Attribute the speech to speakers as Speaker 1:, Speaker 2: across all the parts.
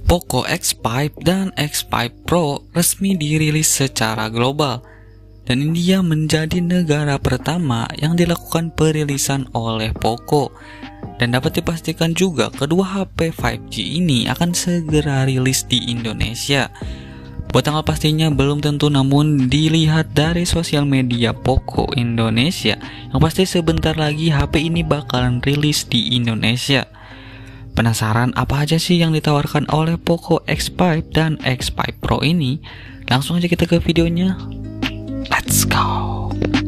Speaker 1: Poco X5 dan X5 Pro resmi dirilis secara global, dan India menjadi negara pertama yang dilakukan perilisan oleh Poco. Dan dapat dipastikan juga kedua HP 5G ini akan segera rilis di Indonesia. Buat tanggal pastinya belum tentu, namun dilihat dari sosial media Poco Indonesia, yang pasti sebentar lagi HP ini bakalan rilis di Indonesia. Penasaran apa aja sih yang ditawarkan oleh Poco X5 dan X5 Pro ini? Langsung aja kita ke videonya. Let's go!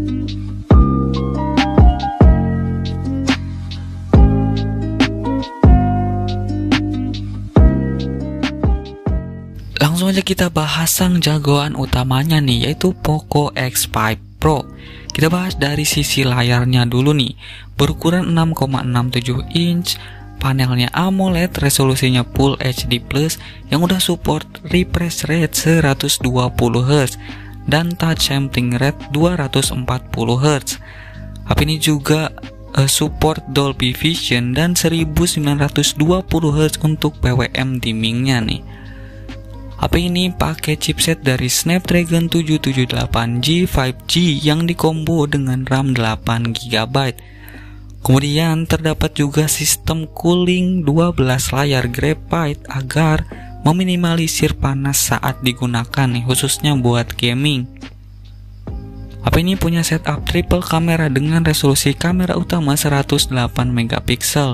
Speaker 1: Langsung aja kita bahas sang jagoan utamanya nih, yaitu Poco X5 Pro. Kita bahas dari sisi layarnya dulu nih. Berukuran 6,67 inch, panelnya AMOLED, resolusinya Full HD+, yang udah support refresh rate 120Hz dan touch sampling rate 240Hz. HP ini juga support Dolby Vision dan 1920Hz untuk PWM dimmingnya nih. HP ini pakai chipset dari Snapdragon 778G 5G yang dikombo dengan RAM 8GB. Kemudian terdapat juga sistem cooling 12 layar graphite agar meminimalisir panas saat digunakan nih, khususnya buat gaming. HP ini punya setup triple kamera dengan resolusi kamera utama 108MP,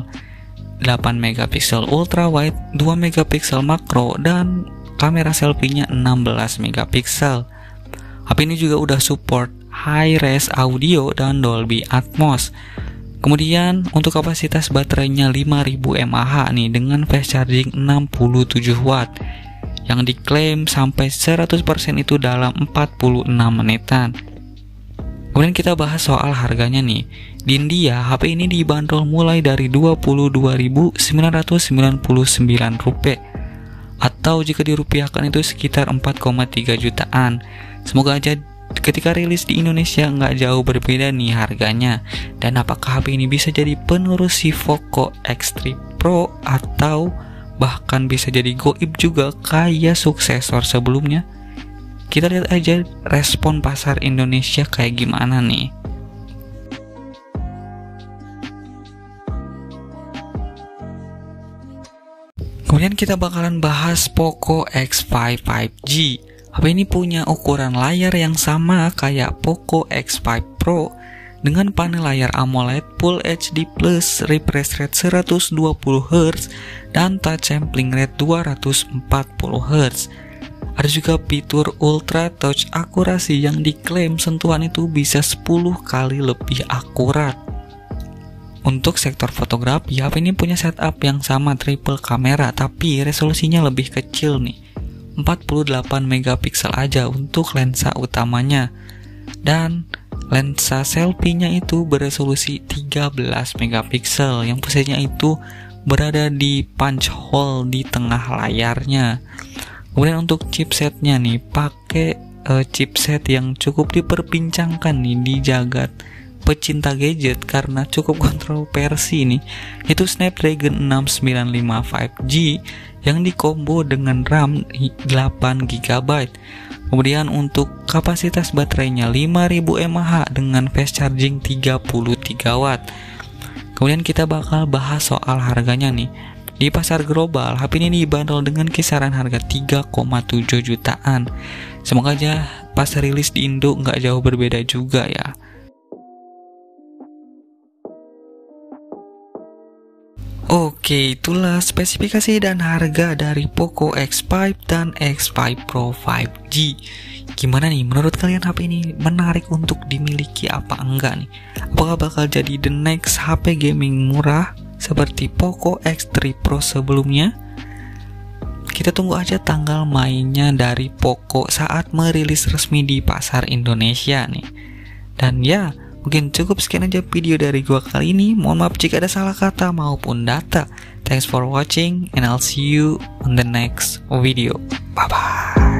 Speaker 1: 8MP ultra wide, 2MP makro, dan kamera selfie-nya 16MP. HP ini juga udah support high-res audio dan Dolby Atmos. Kemudian untuk kapasitas baterainya 5000 mAh nih dengan fast charging 67W yang diklaim sampai 100% itu dalam 46 menitan. Kemudian kita bahas soal harganya nih. Di India, HP ini dibanderol mulai dari Rp22.999 atau jika dirupiahkan itu sekitar 4,3 jutaan. Semoga aja ketika rilis di Indonesia nggak jauh berbeda nih harganya. Dan apakah HP ini bisa jadi penerus si Poco X3 Pro atau bahkan bisa jadi goib juga kayak suksesor sebelumnya? Kita lihat aja respon pasar Indonesia kayak gimana nih. Kemudian kita bakalan bahas Poco X5 5G. HP ini punya ukuran layar yang sama kayak Poco X5 Pro dengan panel layar AMOLED Full HD+, refresh rate 120Hz dan touch sampling rate 240Hz. Ada juga fitur Ultra Touch akurasi yang diklaim sentuhan itu bisa 10 kali lebih akurat. Untuk sektor fotografi, HP ini punya setup yang sama triple kamera, tapi resolusinya lebih kecil nih, 48MP aja untuk lensa utamanya, dan lensa selfie-nya itu beresolusi 13MP yang posisinya itu berada di punch hole di tengah layarnya. Kemudian untuk chipsetnya nih, pakai chipset yang cukup diperbincangkan nih di jagat pecinta gadget karena cukup kontroversi nih, itu Snapdragon 695 5G yang dikombo dengan RAM 8GB. Kemudian untuk kapasitas baterainya 5000 mAh dengan fast charging 33W. Kemudian kita bakal bahas soal harganya nih. Di pasar global, HP ini dibanderol dengan kisaran harga 3,7 jutaan. Semoga aja pas rilis di Indo nggak jauh berbeda juga ya. Oke, itulah spesifikasi dan harga dari Poco X5 dan X5 Pro 5G. Gimana nih menurut kalian, HP ini menarik untuk dimiliki apa enggak nih? Apakah bakal jadi the next HP gaming murah seperti Poco X3 Pro sebelumnya? Kita tunggu aja tanggal mainnya dari Poco saat merilis resmi di pasar Indonesia nih. Dan ya, mungkin cukup sekian aja video dari gua kali ini. Mohon maaf jika ada salah kata maupun data. Thanks for watching and I'll see you on the next video. Bye bye.